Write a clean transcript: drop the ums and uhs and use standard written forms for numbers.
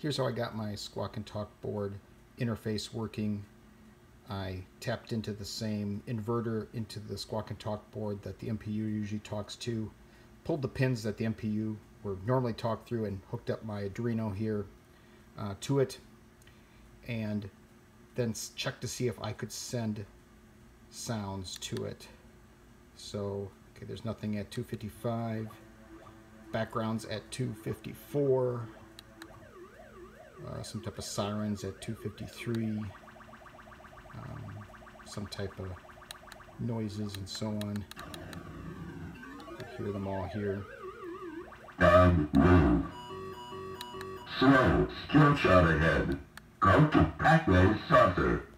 Here's how I got my Squawk and Talk board interface working. I tapped into the same inverter into the Squawk and Talk board that the MPU usually talks to, pulled the pins that the MPU would normally talk through, and hooked up my Arduino here to it, and then checked to see if I could send sounds to it. So, okay, there's nothing at 255, backgrounds at 254, some type of sirens at 253, some type of noises and so on. You hear them all here. And move. Slow, skill shot ahead. Go to Pac-Man saucer.